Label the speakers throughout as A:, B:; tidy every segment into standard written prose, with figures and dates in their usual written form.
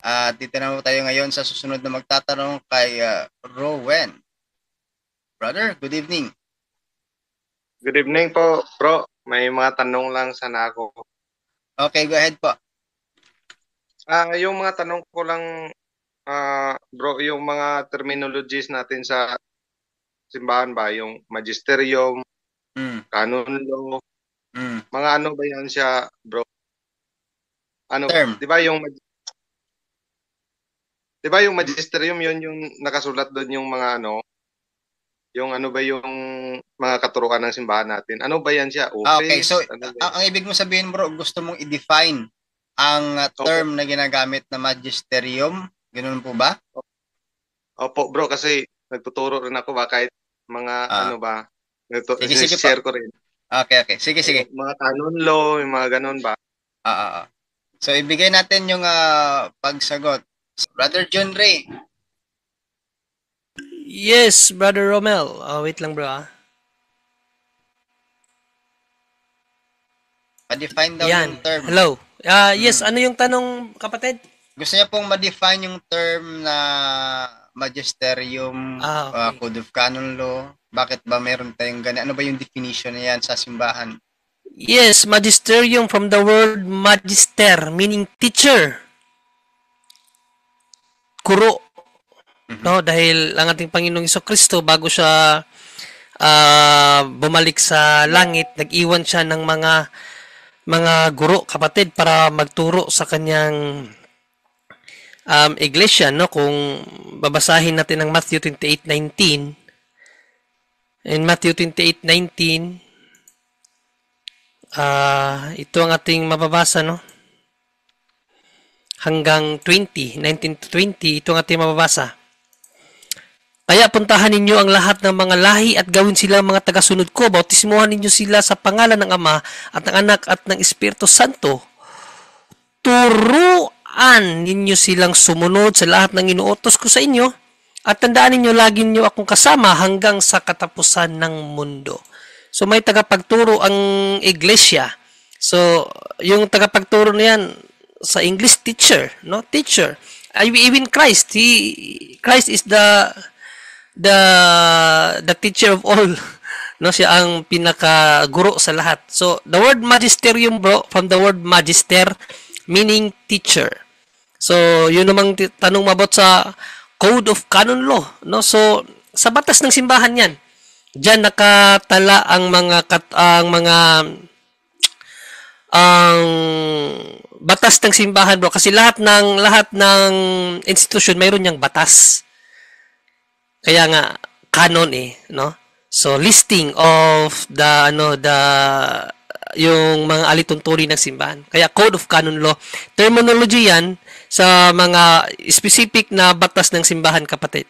A: At dito na tayo ngayon sa susunod na magtatanong kay Rowen. Brother, good evening.
B: Good evening po, bro. May mga tanong lang sana ako.
A: Okay, go ahead po.
B: Yung mga tanong ko lang, bro, yung mga terminologies natin sa simbahan ba, yung magisterium,
A: Mm,
B: canon law,
A: mm.
B: mga ano ba yan siya, bro? Ano,
A: Term.
B: 'di ba yung 'di ba yung magisterium yun yung nakasulat doon yung mga ano, yung ano ba yung mga katuruan ng simbahan natin? Ano ba yan siya?
A: Okay, so
B: Office? Ano ba yan?
A: ang ibig mo sabihin bro, gusto mong i-define ang
B: Opo,
A: term na ginagamit na magisterium? Ganun po ba?
B: opo, bro, kasi nagtuturo rin ako ba kahit mga ano
A: Ah,
B: ba,
A: sige, sige po.
B: share ko rin.
A: Okay, okay. Sige, sige.
B: Yung mga canon law, yung mga ganun ba?
A: Ah, ah, ah. So, ibigay natin yung pagsagot. Brother John Ray,
C: Yes, Brother Romel. Wait lang bro
A: ma-define daw yung
C: Yan.
A: term.
C: Hello. Yes,
A: Mm.
C: ano yung tanong kapatid?
A: Gusto niya pong ma-define yung term na magisterium,
C: Okay.
A: code of canon law. Bakit ba meron tayong ganyan? Ano ba yung definition niyan sa simbahan?
C: Yes, magisterium from the word magister, meaning teacher. Kuro.
A: Mhm.
C: No? Dahil ang ating Panginoong Kristo bago siya bumalik sa langit, nag-iwan siya ng mga guro, kapatid, para magturo sa kanyang iglesia. No? Kung babasahin natin ang Matthew 28:19, in Matthew 28:19, ito ang ating mababasa, no? Hanggang 20, 19 to 20, ito ang ating mababasa. Kaya puntahan ninyo ang lahat ng mga lahi at gawin sila mga tagasunod ko. Bautismuhan ninyo sila sa pangalan ng Ama at ng Anak at ng Espiritu Santo. Turuan ninyo silang sumunod sa lahat ng inuutos ko sa inyo. At tandaan ninyo, lagi ninyo akong kasama hanggang sa katapusan ng mundo. So may tagapagturo ang iglesia. So yung tagapagturo na yan, sa English, teacher, no? Teacher. Even Christ, Christ is the the teacher of all. No, siya ang pinaka guro sa lahat. So the word magisterium, bro, from the word magister, meaning teacher. So yun namang tanong mabot sa code of canon law, no? So sa batas ng simbahan 'yan. Diyan nakatala ang batas ng simbahan, bro, kasi lahat ng institusyon mayroon niyang batas. Kaya nga canon no? So listing of the yung mga alituntunin ng simbahan. Kaya code of canon law, terminology 'yan sa mga specific na batas ng simbahan, kapatid.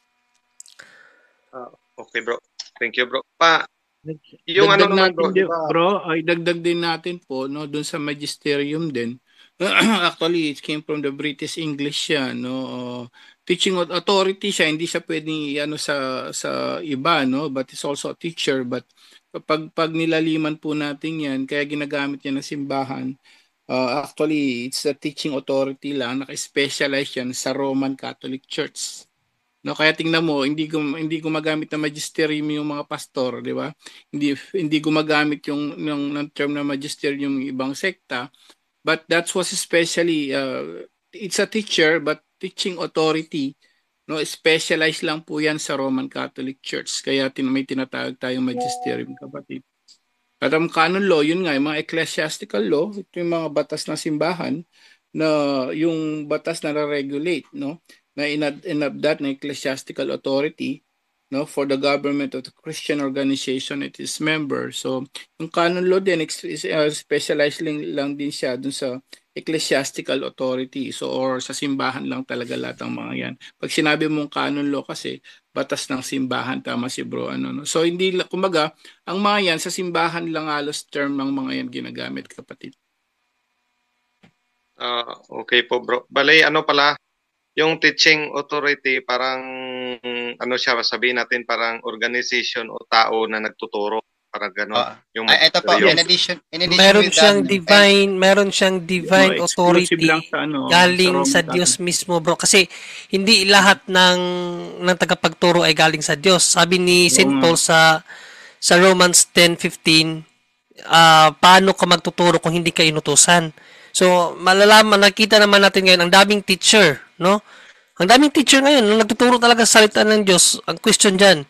B: Okay, bro. Thank you, bro. Yung ano
D: Dagdag
B: naman,
D: natin,
B: bro, di ba?
D: bro, ay dagdag din natin po, no, doon sa magisterium din. Actually, it came from the British English siya, no. Teaching authority siya, hindi siya pwedeng ano sa iba, no, but it's also a teacher. But pag nilaliman po natin yan, kaya ginagamit niya ng simbahan. Actually, it's a teaching authority lang, naka-specialize yan sa Roman Catholic Church. No, kaya tingnan mo, hindi gumagamit ng magisterium yung mga pastor, di ba? Hindi gumagamit ng term na magisterium yung ibang sekta, but that was especially it's a teacher but teaching authority, no, specialized lang po 'yan sa Roman Catholic Church. Kaya may tinatawag tayong magisterium, kapatid. At ang canon law, yun nga, yung mga ecclesiastical law, ito yung mga batas ng simbahan na yung batas na regulate, no, na inabdat ng ecclesiastical authority, no, for the government of the Christian organization it is member. So yung canon law din is specialized lang din siya dun sa ecclesiastical authority, so or sa simbahan lang talaga lahat ng mga yan. Pag sinabi mong canon law kasi batas ng simbahan, tama si bro, ano, no? So hindi, kumbaga, ang mga yan sa simbahan lang halos term ng mga yan ginagamit, kapatid.
B: Okay po, bro. Bale, ano pala, yung teaching authority, parang, ano siya, sabihin natin, parang organization o tao na nagtuturo. parang gano'n.
A: Ah,
B: Yung
A: ito po,
B: magisterium.
A: in addition
C: Meron
A: with that,
C: siyang divine
D: No, exclusive
C: authority
D: lang sa ano,
C: galing
D: sa
C: sa
D: Roman
C: Diyos mismo, bro. Kasi hindi lahat ng tagapagturo ay galing sa Diyos. Sabi ni
D: Oo
C: St.
D: nga.
C: Paul sa Romans 10:15, paano ka magtuturo kung hindi ka inutusan? So, malalaman, nakita naman natin ngayon, ang daming teacher, no? Ang daming teacher ngayon, nagtuturo talaga sa salita ng Diyos. Ang question dyan,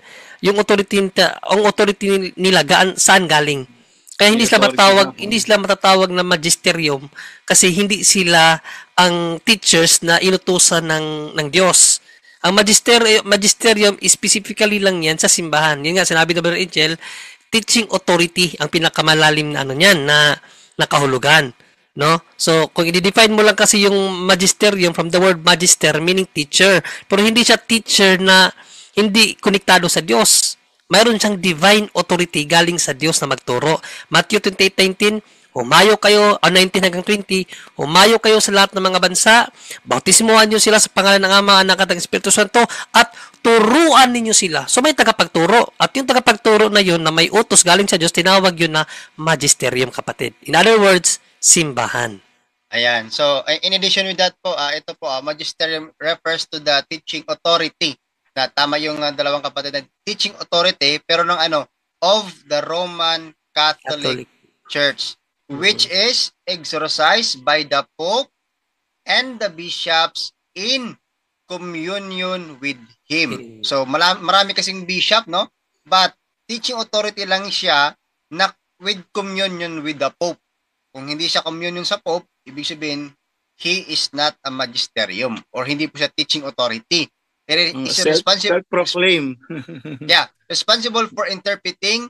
C: ang authority nila, saan galing? Kaya
D: May authority ba?
C: hindi sila matatawag na magisterium kasi hindi sila ang teachers na inutusan ng Diyos. Ang magisterium specifically lang yan sa simbahan. Yun nga, sinabi na Brother Angel, teaching authority ang pinakamalalim na ano niyan, na nakahulugan. No? So, kung i-define mo lang kasi yung magisterium from the word magister, meaning teacher, pero hindi siya teacher na hindi konektado sa Diyos. Mayroon siyang divine authority galing sa Diyos na magturo. Matthew 28:19, humayo kayo, 19 hanggang 20, humayo kayo sa lahat ng mga bansa, bautismuhan niyo sila sa pangalan ng Ama, Anak at ng Espiritu Santo, at turuan ninyo sila. So may tagapagturo. At yung tagapagturo na yun, na may utos galing sa Diyos, tinawag yun na magisterium, kapatid. In other words, simbahan.
A: ayan. So, in addition with that po, ito po, magisterium refers to the teaching authority. Na tama yung dalawang kapatid na teaching authority, pero ng of the Roman Catholic Church, which is exercised by the Pope and the bishops in communion with him. So, marami kasing bishop, no? But, teaching authority lang siya na with communion with the Pope. Kung hindi siya communion sa Pope, ibig sabihin, he is not a magisterium or hindi po siya teaching authority. Pero is
D: Self-proclaim.
A: yeah, responsible for interpreting,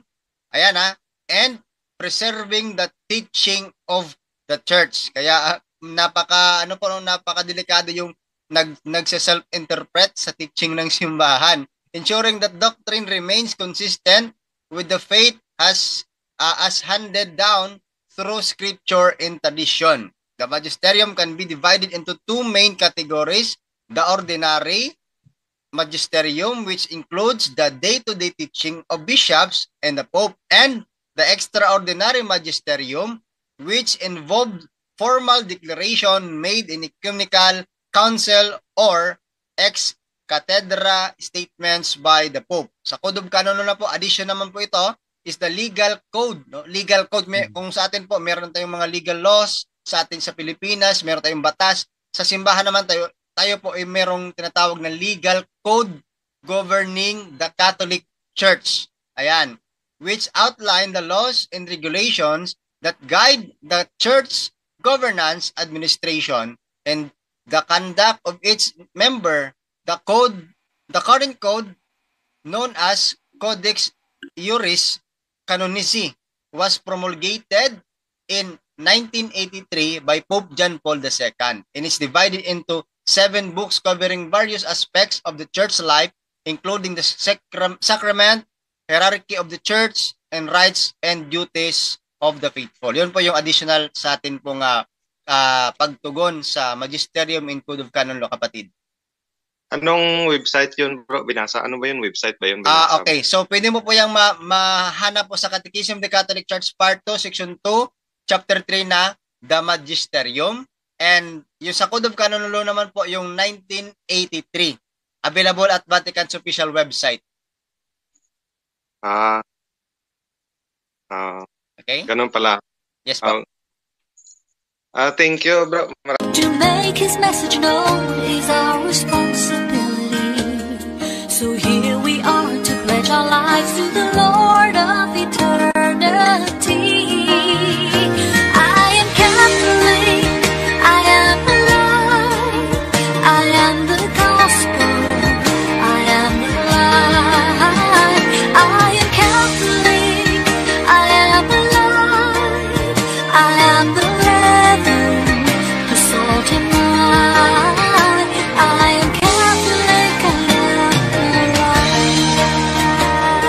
A: and preserving the teaching of the church. Kaya napaka-delikado yung nagse-self-interpret sa teaching ng simbahan, ensuring that doctrine remains consistent with the faith as handed down through scripture and tradition. The magisterium can be divided into two main categories: the ordinary magisterium, which includes the day-to-day teaching of bishops and the Pope, and the extraordinary magisterium, which involved formal declaration made in ecumenical council or ex cathedra statements by the Pope. Sa Code of Canon na po, addition naman po ito, is the legal code. No? Legal code, kung sa atin po, meron tayong mga legal laws, sa atin sa Pilipinas, meron tayong batas. Sa simbahan naman tayo po ay merong tinatawag na legal code governing the Catholic Church. Ayan. Which outline the laws and regulations that guide the church governance, administration, and the conduct of each member. The current code, known as Codex Iuris Canonici, was promulgated in 1983 by Pope John Paul II, and is divided into 7 books covering various aspects of the church life, including the sacrament, hierarchy of the church, and rights and duties of the faithful. Yun po yung additional sa atin pong pagtugon sa Magisterium in Code of Canon Law, kapatid.
B: Anong website yun, bro? Binasa? Ano ba yun? Website ba yun? Binasa?
A: Okay. So, pwede mo po yung mahanap po sa Catechism of the Catholic Church Part 2, Section 2, Chapter 3 na The Magisterium. And yung sa Code of Canon Law naman po, yung 1983. Available at Vatican's official website. Okay?
B: Ganun pala.
A: Yes po.
B: Thank you, bro.
E: To make his message known.